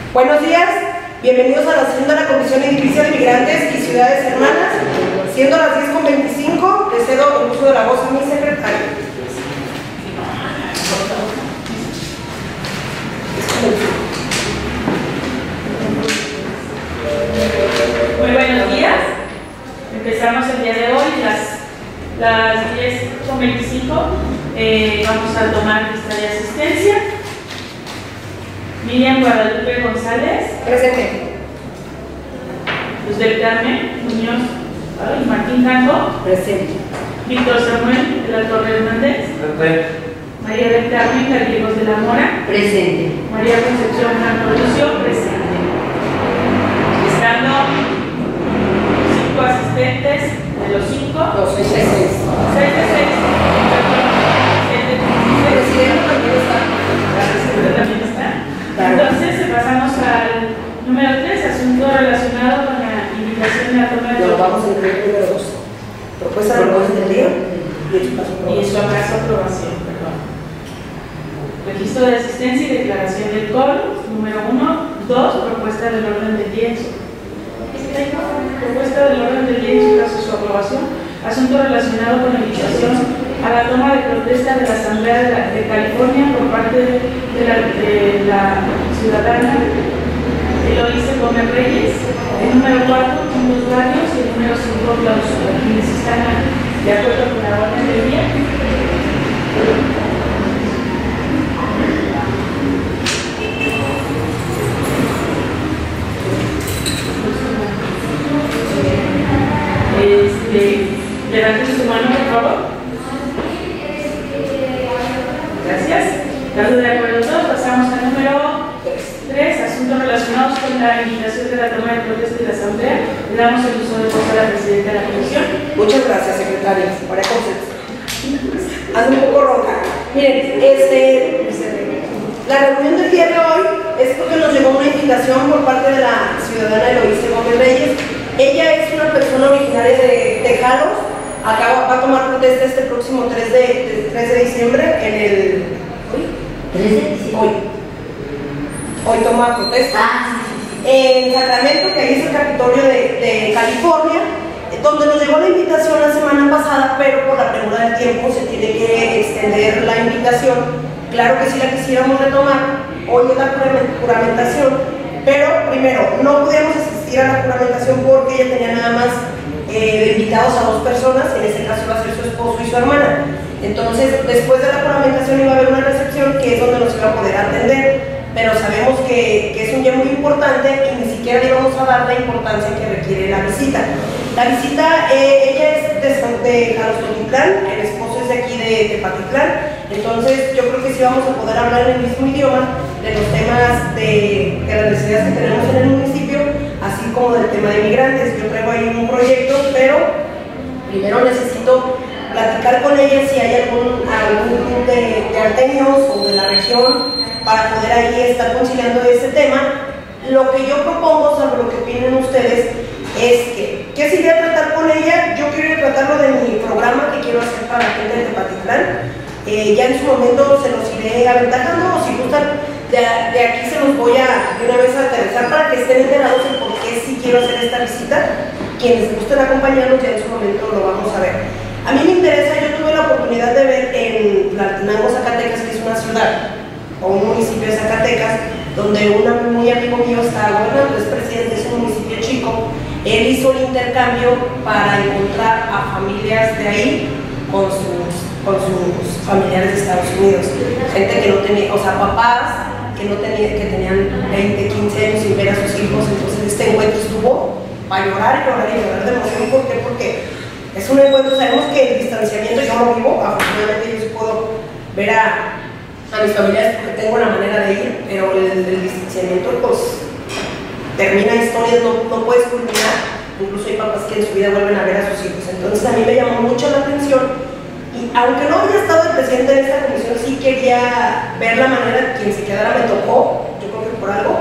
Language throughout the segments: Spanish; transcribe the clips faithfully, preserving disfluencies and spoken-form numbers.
Buenos días, bienvenidos a la sesión de la Comisión Edilicia de Migrantes y Ciudades Hermanas. Siendo las diez con veinticinco, le cedo el uso de la voz a mi secretario. Muy buenos días. Empezamos el día de hoy, las, las diez con veinticinco. Eh, vamos a tomar lista de asistencia. Miriam Guadalupe González. Presente. Luz del Carmen Muñoz y Martín Canto. Presente. Víctor Samuel de la Torre Hernández. Presente. María del Carmen Gallegos de la Mora. Presente. María Concepción Blanco Lucio. Presente. Estando cinco asistentes de los cinco. Dos, seis, seis. Seis de seis. El presidente también está. La presidenta también está. Claro. Entonces pasamos al número tres, asunto relacionado con la invitación de la toma de Nos vamos a incluir el número dos. Propuesta de orden del día y su acaso aprobación. Perdón. Registro de asistencia y declaración del coro. Número uno. Dos. Propuesta del orden del día. Propuesta del orden del día y su caso su aprobación. Asunto relacionado con la invitación a la toma de protesta de la Asamblea de, la, de California por parte de la, de la ciudadana Eloísa Gómez Reyes. El número cuatro, puntos varios, y el número cinco, clausura. Quienes están de acuerdo con la orden del día. Este, levanten su mano, por favor. Gracias. Caso de acuerdo todos, pasamos al número tres, asuntos relacionados con la invitación de la toma de protesta de la Asamblea. Le damos el uso de voz a la presidenta de la Comisión. Muchas gracias, secretaria. María Concepción. Hazme un poco ronca. Miren, este, la reunión del día de hoy es porque nos llegó una invitación por parte de la ciudadana Eloísa Gómez Reyes. Ella es una persona originaria de Tejados. Acaba, va a tomar protesta este próximo tres de diciembre en el... ¿Hoy? ¿tres de diciembre? Hoy. Hoy toma protesta. Ah, En Sacramento, que ahí es el Capitolio de, de California, donde nos llegó la invitación la semana pasada, pero por la premura del tiempo se tiene que extender la invitación. Claro que si la quisiéramos retomar, hoy es la juramentación, pero primero, no podíamos asistir a la juramentación porque ella tenía nada más eh, invitados a dos personas, en este caso va a ser su esposo y su hermana. Entonces, después de la juramentación iba a haber una recepción que es donde nos iba a poder atender, pero sabemos que, que es un día muy importante y ni siquiera le íbamos a dar la importancia que requiere la visita. La visita, eh, ella es de, de Jalostotitlán, el esposo es de aquí de Tepatitlán, entonces yo creo que sí vamos a poder hablar en el mismo idioma de los temas de, de las necesidades que tenemos en el municipio, así como del tema de migrantes. Yo traigo ahí un proyecto, pero primero necesito platicar con ella si hay algún, algún de, de arteños o de la región para poder ahí estar conciliando ese tema. Lo que yo propongo, sobre lo que opinen ustedes, es que, ¿qué se iría a tratar con ella? Yo quiero ir a tratarlo de mi programa que quiero hacer para la gente de Tepatitlán. Eh, ya en su momento se los iré aventajando, o si gustan, de, de aquí se los voy a de una vez a aterrizar para que estén enterados de por qué sí quiero hacer esta visita. Quienes gusten acompañarnos, ya en su momento lo vamos a ver. A mí me interesa, yo tuve la oportunidad de ver en Tlaltenango, Zacatecas, que es una ciudad o un municipio de Zacatecas, donde un muy amigo mío está gobernando, es presidente, es un municipio chico. Él hizo un intercambio para encontrar a familias de ahí con sus, con sus familiares de Estados Unidos, gente que no tenía, o sea, papás que no tenía, que tenían veinte, quince años sin ver a sus hijos. Entonces este encuentro estuvo para llorar y llorar y llorar de emoción. ¿Por qué? Porque es un encuentro, sabemos que el distanciamiento, yo lo vivo, afortunadamente yo sí puedo ver a a mis familiares porque tengo la manera de ir, pero el, el distanciamiento pues termina historias, no, no puedes culminar. Incluso hay papás que en su vida vuelven a ver a sus hijos. Entonces a mí me llamó mucho la atención y aunque no había estado el presidente de esta comisión, sí quería ver la manera, quien se quedara me tocó, yo creo que por algo,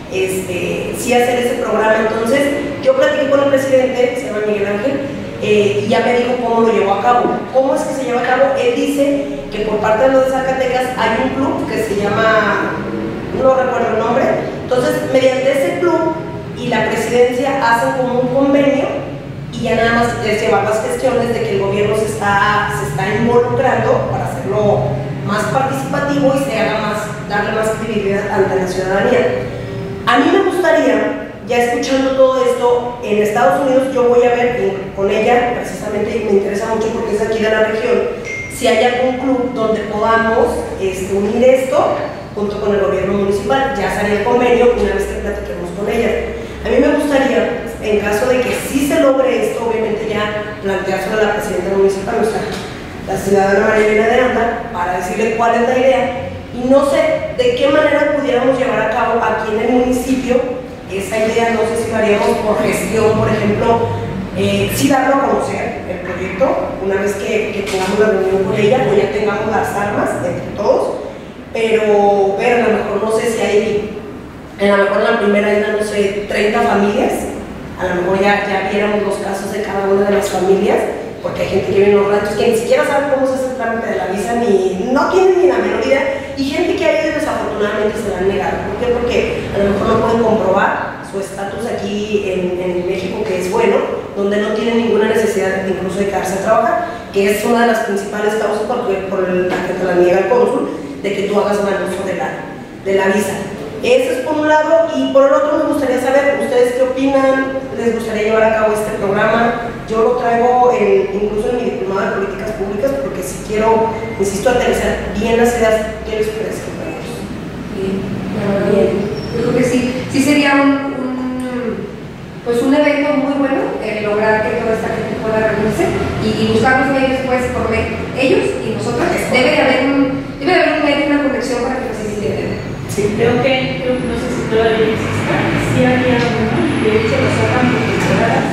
este, sí hacer ese programa. Entonces yo platiqué con el presidente, se llama Miguel Ángel, eh, y ya me dijo cómo lo llevó a cabo. ¿Cómo es que se lleva a cabo? Él dice que por parte de los de Zacatecas hay un club que se llama no recuerdo el nombre. Entonces, mediante ese club y la presidencia hacen como un convenio y ya nada más es llevar las gestiones de que el gobierno se está, se está involucrando para hacerlo más participativo y se haga más, darle más credibilidad ante la ciudadanía. A mí me gustaría, ya escuchando todo esto, en Estados Unidos yo voy a ver con ella, precisamente me interesa mucho porque es aquí de la región, si hay algún club donde podamos este, unir esto junto con el gobierno municipal, ya sale el convenio una vez que platiquemos con ella. A mí me gustaría, en caso de que sí se logre esto, obviamente ya planteárselo a la presidenta municipal, o sea, la ciudadana María Elena de Anda, para decirle cuál es la idea, y no sé de qué manera pudiéramos llevar a cabo aquí en el municipio esa idea. No sé si lo haríamos por gestión, por ejemplo, eh, sí darlo a conocer el proyecto, una vez que, que tengamos la reunión con ella, o ya tengamos las armas entre todos, pero ver, a lo mejor no sé si hay, a lo mejor en la primera isla, no sé, treinta familias, a lo mejor ya, ya viéramos los casos de cada una de las familias, porque hay gente que vive en los ranchos que ni siquiera sabe cómo se hace el trámite de la visa, ni no tienen ni la menor idea, y gente que ha ido desafortunadamente se la han negado. ¿Por qué? Porque a lo mejor no pueden comprobar su estatus aquí en, en México, que es bueno, donde no tienen ninguna necesidad incluso de quedarse a trabajar, que es una de las principales causas por, por la que te la niega el cónsul, de que tú hagas mal uso de la, de la visa. Eso es por un lado, y por el otro me gustaría saber, ¿ustedes qué opinan? ¿Les gustaría llevar a cabo este programa? Yo lo traigo en, incluso en mi diplomado de políticas públicas, porque si quiero, insisto, aterrizar bien las ideas. ¿Qué les parece, compañeros? Bien, bueno, bien. Yo creo que sí, sí sería un, un, pues un evento muy bueno, eh, lograr que toda esta gente pueda reunirse y, y buscar los medios, pues, por ellos y nosotros. Debe de haber un, debe de haber un medio, una conexión para que facilite el evento. Sí, creo que, creo, no sé si todavía exista, sí había uno, de hecho lo sacan por temporadas,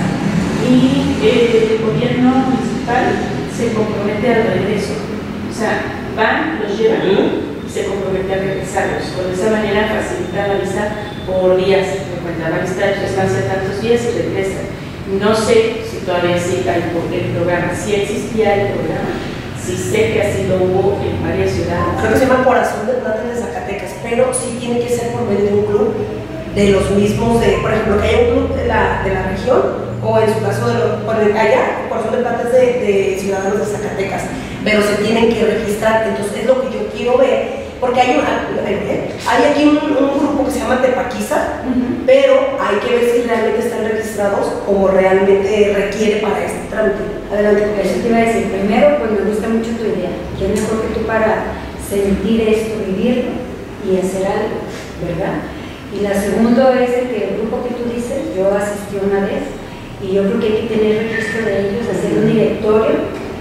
y eh, el gobierno municipal se compromete al regreso, o sea, van, los llevan y se compromete a regresarlos. Con esa manera facilitar la visa por días, la vista de estancia tantos días y regresan. No sé si todavía existe el, el programa, si existía el programa, sí sé que así lo hubo en varias ciudades. Creo que se llama Corazón de Plata de Zacatecas, pero sí tiene que ser por medio de un club de los mismos, de, por ejemplo, que haya un club de la, de la región, o en su caso, de lo, por el, allá, Corazón de Plata es de, de ciudadanos de Zacatecas, pero se tienen que registrar. Entonces es lo que yo quiero ver, porque hay, un, hay aquí un, un grupo que se llama Tepaquiza, uh-huh. pero hay que ver si realmente están registrados como realmente requiere para este trámite. Adelante. Eso te iba a decir. Primero, pues me gusta mucho tu idea. ¿Quién mejor que tú para sentir esto, vivirlo y hacer algo, verdad? Y la segunda es de que el grupo que tú dices, yo asistí una vez y yo creo que hay que tener registro de ellos, hacer un directorio,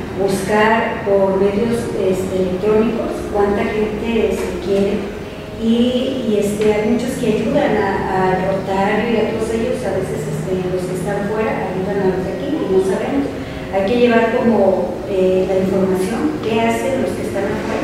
buscar por medios este, electrónicos cuánta gente se quiere, y, y este, hay muchos que ayudan a, a Rotario y a todos ellos. A veces este, los que están fuera ayudan a los de aquí y no sabemos. Hay que llevar como eh, la información, qué hacen los que están afuera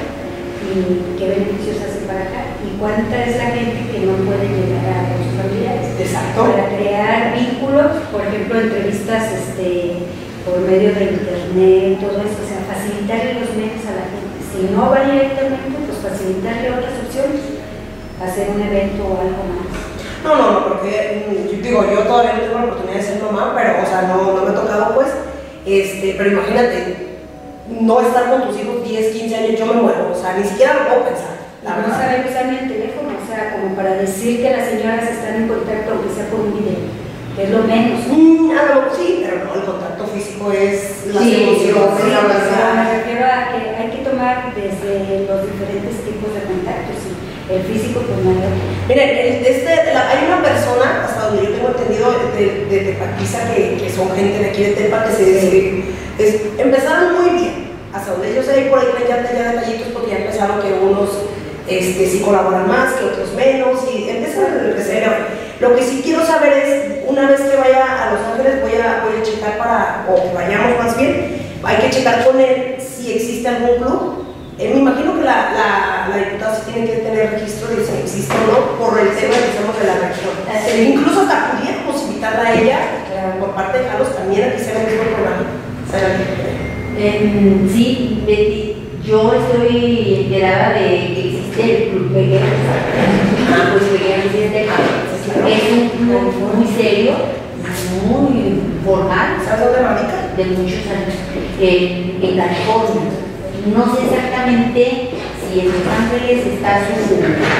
y qué beneficios hacen para acá, y cuánta es la gente que no puede llegar a sus familiares. Exacto. Para crear vínculos, por ejemplo, entrevistas este, por medio de internet, todo eso, o sea, facilitarle los medios a la gente. Si no va directamente, pues facilitarle otras opciones, hacer un evento o algo más. No, no, no, porque yo digo, yo todavía no tengo la oportunidad de ser mamá, pero, o sea, no, no me ha tocado, pues, este, pero imagínate, no estar con tus hijos diez, quince años, yo me muero, o sea, ni siquiera lo puedo pensar. La no saber usar ni el teléfono, o sea, como para decir que las señoras están en contacto, aunque sea por un video, que es lo menos. Mm, a lo sí, pero no, el contacto físico es la sí, emoción, sí, es la pero me refiero a que hay que tomar desde los diferentes tipos de contactos, y el físico pues no hay otro. Miren, este, la, hay una persona, hasta donde yo tengo entendido, de, de Tepaquiza, que, que son gente de aquí de Tepa, que se dice, es, empezaron muy bien, hasta donde ellos ahí por ahí traen ya, ya detallitos, porque ya empezaron que unos este, sí colaboran más, que otros menos, y empiezan a crecer. Lo que sí quiero saber es, una vez que vaya a Los Ángeles, voy a, voy a checar para, o que vayamos más bien, hay que checar con él si existe algún club. Eh, me imagino que la, la, la diputada sí tiene que tener registro de si existe o no, por el tema que estamos de la región. Eh, incluso hasta pudiéramos invitarla a ella, eh, por parte de Carlos, también a que sea el mismo programa. Eh, sí, Betty, yo estoy enterada de que existe del Club Pegueros. Ah, pues Pegueros es de es un club muy serio, muy formal. ¿Sabes dónde radica? De muchos años. Eh, en California. No sé exactamente si en Los Ángeles está su,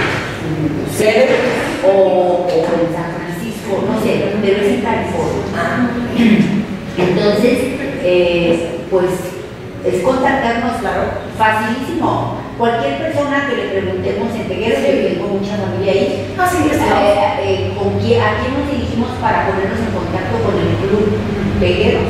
su sede o, o en San Francisco, no sé, pero es en California. Ah. Entonces, eh, pues es contactarnos, claro, facilísimo. Cualquier persona que le preguntemos en Pegueros, que tengo mucha familia ahí, Ah, sí, está. eh, eh, ¿con quién, ¿a quién nos dirigimos para ponernos en contacto con el Club Pegueros?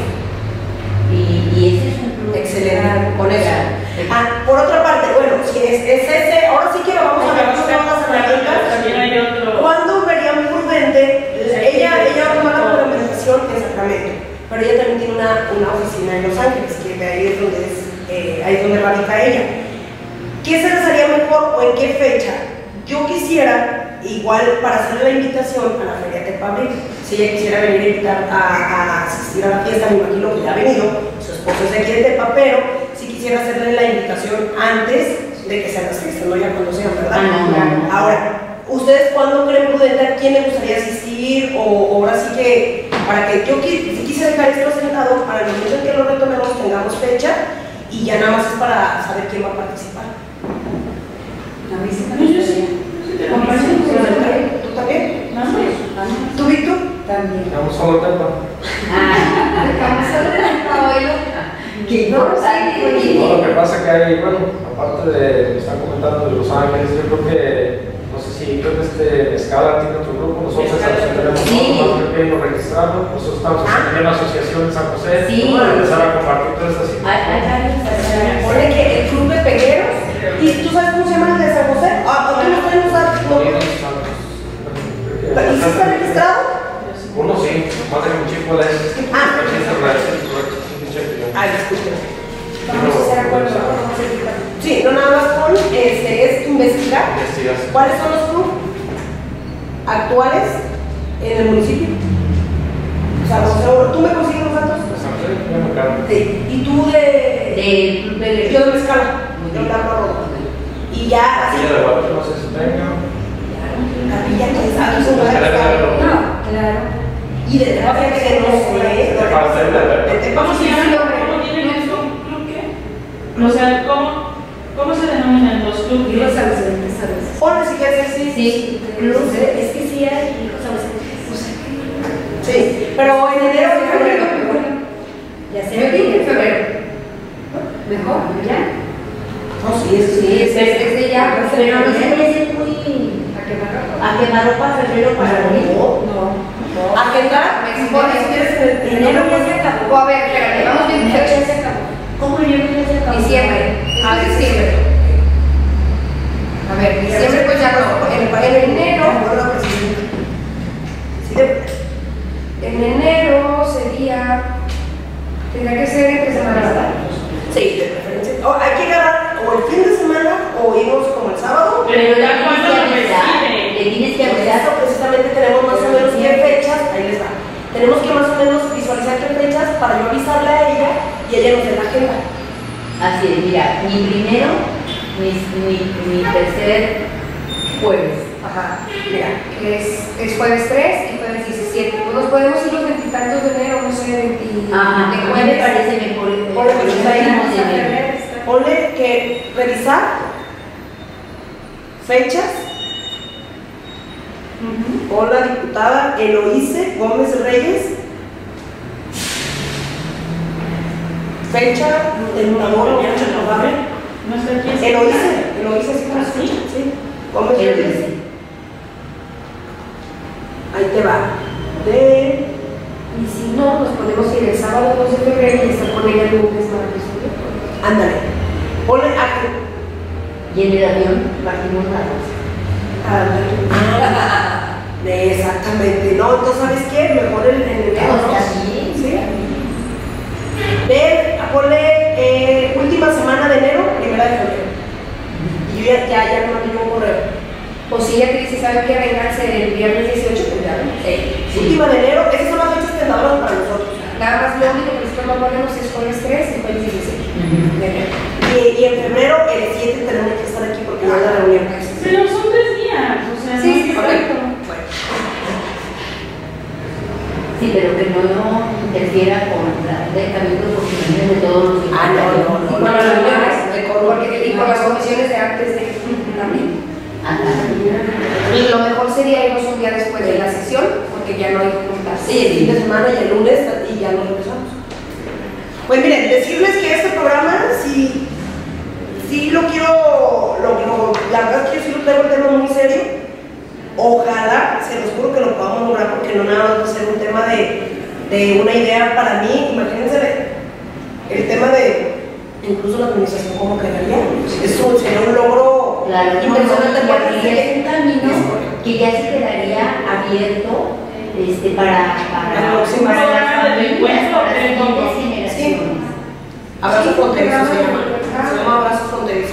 Y, y ese es un club Excelente, con eso. Ah, por otra parte, bueno, si es, es ese, ahora sí que lo vamos a ver cómo son las herramientas. También hay otro. ¿Cuándo verían prudente? Ella, ella toma la programación en Sacramento, pero ella también tiene una, una oficina en Los Ángeles, que de ahí es donde, es, eh, ahí es donde radica ella. ¿Qué se les haría mejor o en qué fecha? Yo quisiera, igual, para hacerle la invitación a la Feria de Pablo, si ella quisiera venir a invitar a, a asistir a la fiesta, me imagino que ya ha venido, su esposo es de aquí de Tepa, pero si quisiera hacerle la invitación antes de que sean las fiestas, no ya cuando sean, ¿verdad? Ah, no, no, no. Ahora, ¿ustedes cuándo creen prudente a quién le gustaría asistir? O, o ahora sí que, para que yo si quise dejar esto sentado, para el momento en que lo retomemos tengamos fecha y ya nada más es para saber quién va a participar. A mí sí me No, yo sí. gustaría. Sí, te acompaño. ¿Tú también? Vamos. ¿Tú, Víctor? También. Vamos solo Tepa. Ah, Vamos a ver el caballo. qué No, importante. sí, No, lo que pasa que hay, bueno, aparte de, me están comentando de Los Ángeles, yo creo que, no sé si creo que este Escala tiene otro grupo, nosotros Escala. tenemos Sí. más pequeño registrado, nosotros estamos en una asociación en San José, Sí. para empezar a compartir todas estas Hay, hay varios. Pone que el club de pegueros, ¿y tú sabes cómo se llama el de San José? Ah, ¿tú no pueden usar? No. ¿Y si está registrado? Uno sí, más de un chico de Ah. Ay, disculpe. Vamos a hacer acuerdo, vamos a hacer Sí, no nada más con, este, es investigar cuáles son los clubes actuales en el municipio. O sea, los euros. ¿Tú me consigues los datos? Sí. ¿Y tú de...? Del Club Pegueros. Yo de Mezcala. Yo de Arroba. Y ya así... Capilla de Guadalupe, no sé si tenga. Capilla que es aquí son nueve. No, claro. Y de terapia que no sé. ¿Cómo se llama? ¿Cómo tienen el club? ¿Club qué? O sea, ¿cómo, cómo se denominan los clubes? Hijos ausentes, ¿sabes? Ponle si quieres decir. Sí, Club, es que sí hay hijos ausentes. O sea, Sí, pero en enero y febrero. ya sé, en febrero. Mejor, ¿ya? No, sí, eso Sí, es desde ya. Pero no se parece muy ¿A qué marca? a quemarropa febrero para mí. No. ¿A qué tal? Pone si quieres en Enero enero. ya se acabó. O a ver, espérate, vamos bien Enero ya fechas. se acabó. ¿Cómo enero ya se acabó? Diciembre. Ah, diciembre. A ver, diciembre pues ya no. En, en enero, Sí, de- en enero sería, tendría que ser entre semana, ¿verdad? sí, de preferencia. O hay que agarrar o el fin de semana o irnos como el sábado. Pero ya le cuando lo tienes que avisar, recibe. le tienes que Por avisar. eso precisamente tenemos más o menos qué fechas, ahí les va. Tenemos que más o menos visualizar qué fechas para yo avisarle a ella y ella nos dé la agenda. Así es, mira, mi primero, mi, mi, mi tercer jueves. Ajá, mira, es, es jueves tres y jueves diecisiete. Pues nos podemos ir los veintitantos de enero, no sé, veinti. Ajá, de a mí me jueves. parece mejor. eh, Ponle los que está últimos de ahí. enero. Ponle que revisar fechas con la diputada Eloíse Gómez Reyes. Fecha del monador, fecha probable. No está aquí. Eloíse, Eloíse, sí, ¿Ah, sí? sí. Gómez Reyes. Eloíse. Ahí te va. De. Y si no, nos podemos ir el sábado dos de febrero y estar con ella el lunes, martes o miércoles. Ándale. Ponle a Y en el avión partimos la dos. Ah, de exactamente. No, entonces, ¿sabes qué? Mejor el en enero. Está ¿no? bien. Sí. Ve, ponle eh, última semana de enero, primera de febrero. Y yo ya, ya, ya me mandé un correo. O si ella te dice, ¿saben qué? Vénganse el viernes dieciocho, pues ya, ¿no? Sí. Última de enero, esas son las fechas tentadoras para nosotros. Nada más lo único que nosotros no ponemos es jueves tres y jueves diecisiete. De enero. Y, y en febrero, el siete tenemos que estar aquí porque ya es la reunión. por las comisiones de antes de también. Y lo mejor sería irnos un día después de la sesión, porque ya no hay que contar. Sí, el fin de semana y el lunes y ya no empezamos. Pues miren, decirles que este programa sí, sí lo quiero, lo, lo, la verdad es que yo sí lo traigo el tema muy serio. Ojalá, se los juro que lo podamos lograr, porque no nada más va a ser un tema de, de una idea para mí. Imagínense el tema de incluso la administración como quedaría. Eso sería un logro claro, impresionante. no, no, no, es un camino que ya se quedaría abierto este, para, para, sí, para para las el familias, encuentro, para las el siguientes Sí. generaciones. Abrazo Sí, fronterizo se llama. ah. Se llama abrazo fronterizo.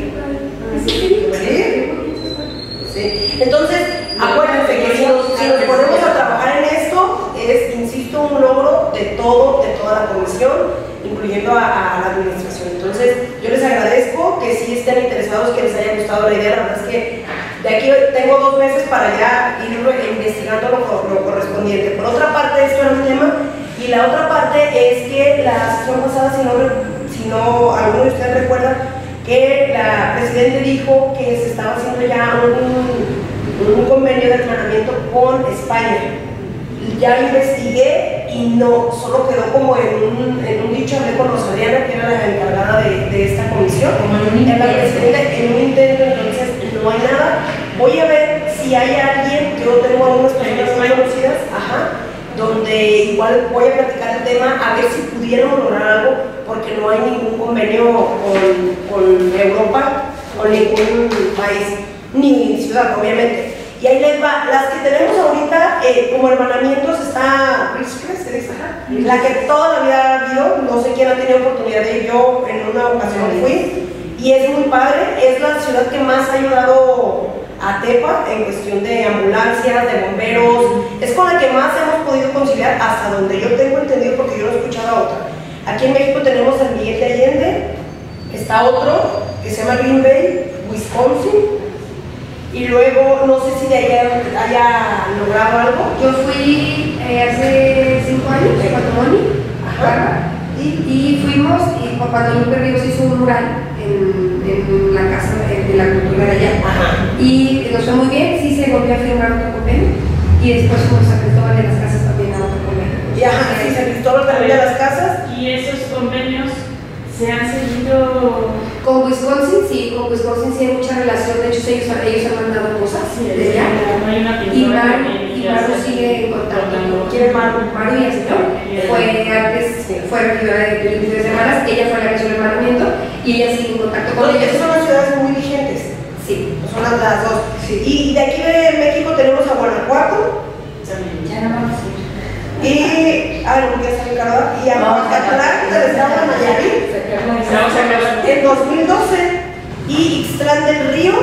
Sí, ¿Sí? Sí. Entonces, acuérdense que si nos, si nos ponemos a trabajar en esto, es, insisto, un logro de todo, de toda la comisión, incluyendo a, a la administración. Entonces, yo les agradezco que sí estén interesados, que les haya gustado la idea. La verdad es que de aquí tengo dos meses para ya ir investigando lo, lo correspondiente. Por otra parte, esto era un tema, y la otra parte es que la sesión pasada, si no, si no alguno de ustedes recuerda, que la Presidenta dijo que se estaba haciendo ya un, un convenio de hermanamiento con España. Ya investigué y no, solo quedó como en un, en un dicho. Hablé con Rosalía, que era la encargada de, de esta comisión, en la Presidenta, en un intento, entonces no hay nada. Voy a ver si hay alguien, yo tengo algunas personas muy conocidas, ajá, donde igual voy a platicar el tema, a ver si pudiéramos lograr algo, porque no hay ningún convenio con, con Europa, con ningún país, ni ciudad, obviamente. Y ahí les va, las que tenemos ahorita eh, como hermanamientos está la que toda la vida ha habido, no sé quién ha tenido oportunidad de ir, yo en una ocasión fui, y es muy padre, es la ciudad que más ha ayudado a Tepa en cuestión de ambulancias, de bomberos, es con la que más hemos podido conciliar hasta donde yo tengo entendido, porque yo no he escuchado a otra. Aquí en México tenemos el Miguel de Allende, está otro que se llama Green Bay, Wisconsin, y luego no sé si de allá haya logrado algo. yo fui eh, hace cinco años cuando Moni, y, y fuimos, y cuando Lupe Ríos hizo un mural en, en la casa de, de la cultura de allá. Ajá. Y nos fue muy bien, sí se volvió a firmar otro convenio, y después fuimos a Cristóbal de las Casas también a otro convenio. Y ajá, sí, San Cristóbal también de las Casas. Y esos convenios se han seguido. Con Wisconsin, sí, con Wisconsin sí hay mucha relación, de hecho ellos, ellos han mandado cosas desde allá. No hay una Y pintura Maru, que y ya Maru se- sigue en contacto. ¿Quién es Maru? Maru y Astor, fue antes, fue regidora de Turismo de Semanas, ella fue la que hizo el hermanamiento y ella sigue en contacto con Entonces, ellos. son las ciudades muy vigentes. Sí. Son las, las dos. Y de aquí de México tenemos a Guanajuato Ya no vamos a ir. y, ah, no, ya está Ricardo, y a Mazatlán del estado de Nayarit Estamos acabando. en dos mil doce, y Ixtlán del Río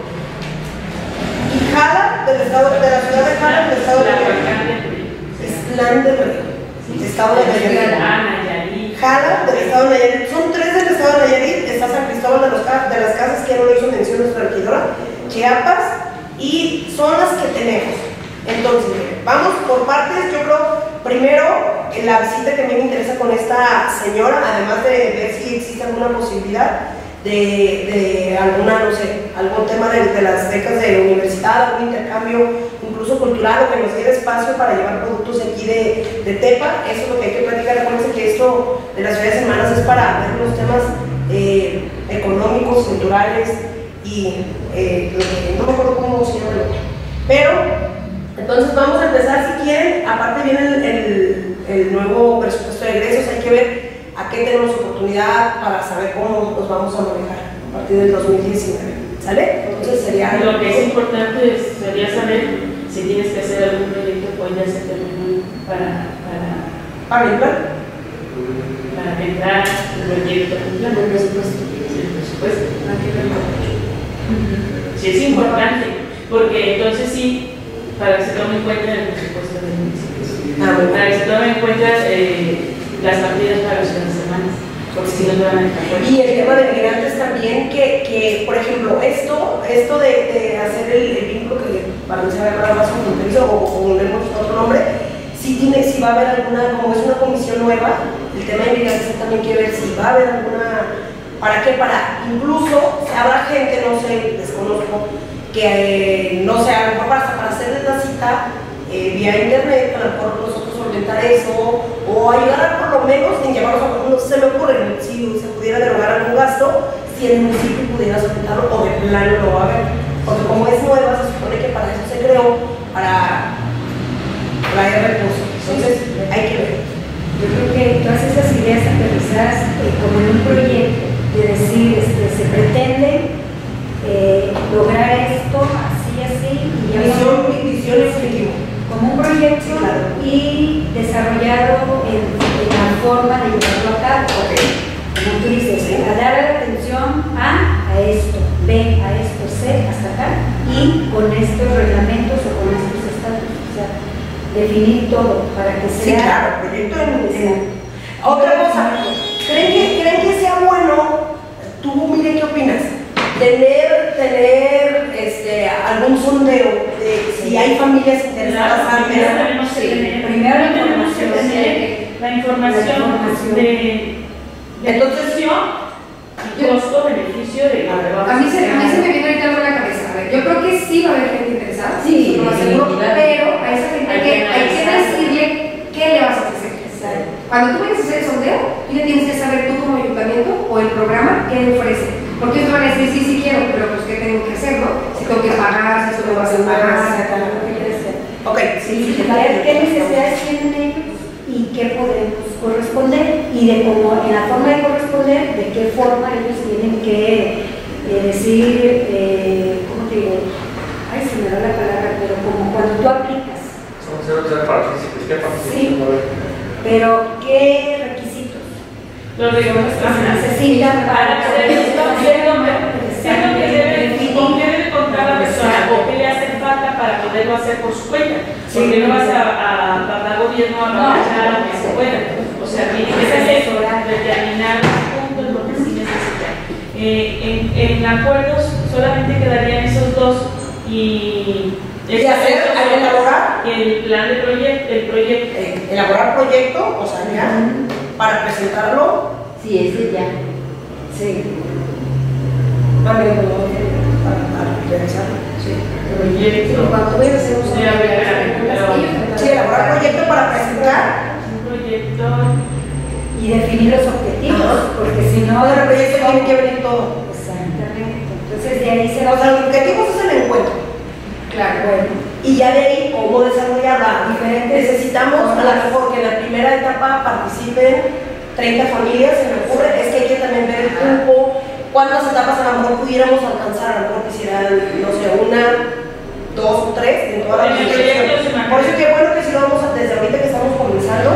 y Jala del estado de la ciudad de Jala del estado de Nayarit. Ixtlán del Río, estado de Nayarit. Jala del estado de Nayarit, son tres del estado de Nayarit, está San Cristóbal de, los, de las Casas, que ya no lo hizo mención nuestra regidora, Chiapas, y son las que tenemos. Entonces, vamos por partes. Yo creo, primero, la visita que a mí me interesa con esta señora, además de ver si existe alguna posibilidad de, de alguna, no sé, algún tema de, de las becas de la universidad, algún intercambio, incluso cultural, o que nos diera espacio para llevar productos de aquí de, de Tepa. Eso es lo que hay que platicar. Acuérdense que esto de las ciudades hermanas es para ver los temas eh, económicos, culturales y eh, lo que, no me acuerdo cómo se llama el otro. Pero entonces vamos a empezar, si quieren. Aparte viene el, el, el nuevo presupuesto de egresos, hay que ver a qué tenemos oportunidad para saber cómo nos vamos a manejar a partir del dos mil diecinueve, ¿sale? Entonces sería... Lo que es importante es- sería saber si tienes que hacer algún proyecto, pues ya se terminó para, para, Para el plan. para entrar el proyecto. El presupuesto. El presupuesto. Sí, es importante, porque entonces sí, para que se tome en cuenta el presupuesto del municipio. Ah, muy bien. Para que se tome en cuenta eh, las partidas para las ciudades hermanas, porque si no te van a dejar. Y el tema de migrantes también, que, que por ejemplo, esto, esto de, de hacer el, el vínculo que para mí se va a llamar más fronterizo, o como le hemos puesto otro nombre, si, tiene, si va a haber alguna, como es una comisión nueva, el tema de migrantes también quiere ver si va a haber alguna ¿Para qué? Para incluso, habrá gente, no sé, desconozco, que eh, no sé, a lo mejor para, para hacerles la cita eh, vía internet, a lo mejor nosotros solventar eso, o ayudar a por lo menos en llevarlos a, no se me ocurre, si se pudiera derogar algún gasto, si el municipio pudiera solventarlo o de plano lo va a ver, porque como es nueva, se supone que para eso se creó, para traer recursos, entonces hay que ver. Yo creo que todas esas ideas aterrizadas eh, como en un proyecto, de decir, este, se pretende eh, lograr esto así, así, y ya Visión, visión y objetivo. como un proyecto, Sí, claro. y desarrollado en, en la forma de llevarlo a cabo. Okay. Como tú dices, a dar atención a, a esto, B, a esto, C, hasta acá, y con estos reglamentos o con estos estatutos, o sea, definir todo para que sea... Sí, claro, proyecto en... en... Otra cosa, ¿creen que, ¿creen que sea bueno, tú, mire, qué opinas? Tener, tener este, algún sondeo de si hay familias interesadas Claro, antes. primero tenemos que Sí, tener, primero la tenemos que información, tener la información, la información. de, de Entonces, posición y costo-beneficio de lo que vamos A mí, se, a mí se me hacer. viene ahorita algo a la cabeza. A ver, yo creo que sí va a haber gente interesada, Sí, eso lo aseguro, definitivamente. pero a esa gente hay que, hay que decirle qué le vas a ofrecer. Cuando tú vayas a hacer el sondeo, tú ya tienes que saber tú como ayuntamiento o el programa qué le ofrece. Porque ellos van a decir, sí, sí quiero, pero pues qué tengo que hacer, ¿no? Si tengo que pagar, si tú me vas a pagar. Ok, Sí, ver qué necesidades tienen ellos y qué podemos corresponder, y de cómo, en la forma de corresponder, de qué forma ellos tienen que eh, decir, eh, ¿cómo te digo? Ay, se me da la palabra, pero como cuando tú aplicas, Son cero, cero partícipes, ¿qué partícipes? Sí. pero qué requisitos Los requisitos necesitan para para hacer esto, poder- qué es lo que debe, con qué debe contar la persona, o qué le hace falta para poderlo hacer por su cuenta, porque no vas a, a papá gobierno a aprovechar lo que se pueda, o sea, tiene que ser determinar puntos donde sí necesita. Eh, en, en acuerdos solamente quedarían esos dos, y ¿Y hacer, hay que elaborar? el plan de proyecto, el proyecto. Eh, elaborar proyecto, o sea, ya, para presentarlo, Sí, ese ya. Sí. para, para realizarlo. Sí. Proyecto. Cuando vayas a hacer un Sí, sondeo, a ver, a ver, pero- Sí, elaborar proyecto para presentar. Un proyecto. Y definir los objetivos, Ajá. porque si no... No, del proyecto tiene que venir todo. Exactamente. Entonces de ahí se va O sea, el objetivo es el encuentro. Claro. Bueno, Y ya de ahí, cómo desarrollarla. Diferentes Necesitamos a lo mejor que en la primera etapa participen treinta familias, se me ocurre, es que hay que también ver el grupo, cuántas etapas a lo mejor pudiéramos alcanzar, a lo mejor quisieran, no sé, una, dos o tres, en toda la En el proyecto se organización. imagina. Por eso que bueno que si lo vamos a, desde ahorita que estamos comenzando,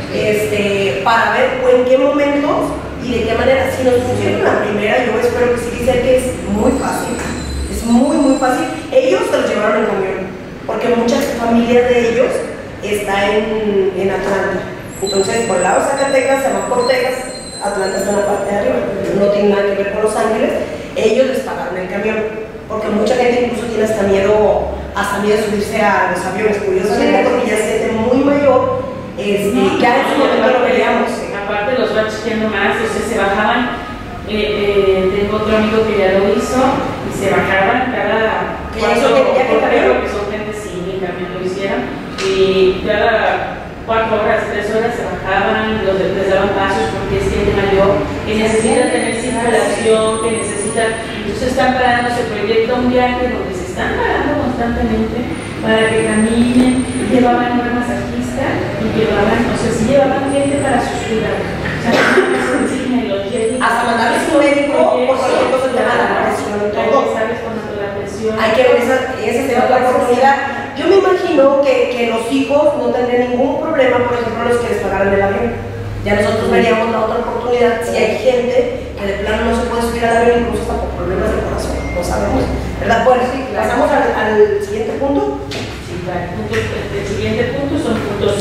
este, para ver en qué momentos y de qué manera. Si nos funciona la primera, yo espero que sí, dice que es muy fácil, es muy, muy fácil. Ellos se los llevaron en camión, porque muchas familias de ellos están en, en Atlanta. Entonces, por el lado de Zacatecas, se van por Texas, Atlanta está en la parte de arriba, no tiene nada que ver con Los Ángeles. Ellos les pagaron el camión, porque mucha gente incluso tiene hasta miedo, hasta miedo de subirse a los aviones, curiosamente, porque ya es gente muy mayor, este, No, ya en su no, momento lo aparte- veíamos. Aparte los va chiqueando más, o sea, se bajaban, eh, eh, tengo otro amigo que ya lo hizo, y se bajaban cada Que ya hizo que- ya que porque camión. que son gente sí, también lo hicieron, y cada cuatro horas, tres horas se bajaban, los, les daban pasos porque es gente mayor, que necesita tener circulación, que necesita, entonces están parando, se proyecta un viaje donde se están parando constantemente para que caminen, llevaban una masajista y llevaban, o sea, sí llevaban gente para sus cuidados. O sea, no se enseña los jetties. Hasta mandarles un médico por cualquier cosa, el tema de la presión y todo. ¿Sabes? Cuando la presión. Hay que ver esa, esa es otra oportunidad. Yo me imagino que, que los hijos no tendrían ningún problema, por ejemplo, los que les pagaran el avión. Ya nosotros veríamos la otra oportunidad si hay gente que de plano no se puede subir al avión, incluso hasta por problemas de corazón. No sabemos, ¿verdad? Bueno, sí, pasamos al, al siguiente punto. Sí, claro. Puntos, el, el siguiente punto son puntos.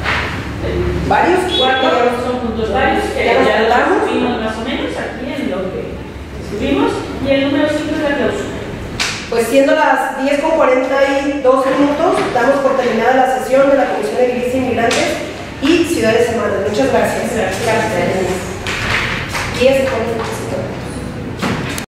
El Varios. cuarto son puntos varios que Ya ya, nos los contamos. vimos más o menos aquí en lo que escribimos. Y el número cinco es la clausura. Pues siendo las diez con cuarenta y dos minutos, damos por terminada la sesión de la Comisión de Edilicia e Inmigrantes y Ciudades Hermanas. Muchas gracias. Gracias. diez con